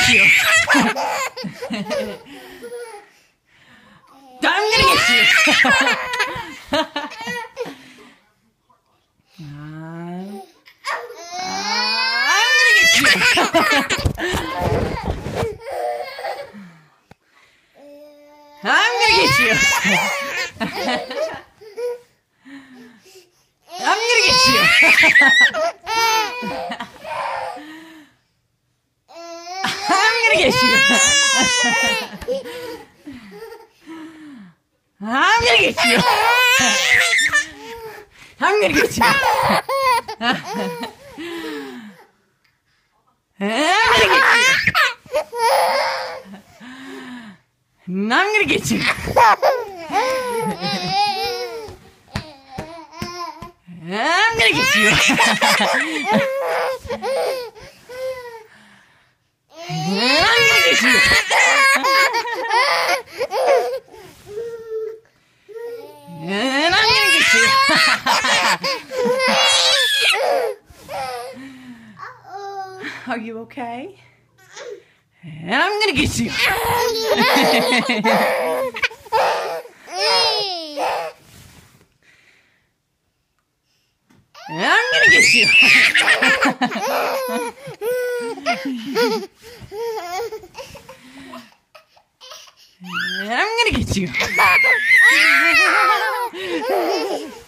you. I'm gonna get you. I'm gonna get you. I'm gonna get you. I'm gonna get you. I'm gonna get you. I'm gonna get you. I'm gonna get you. I'm gonna get you. I'm gonna get you. And I'm gonna get you. Are you okay? And I'm gonna get you. And I'm gonna get you. And I'm gonna get you.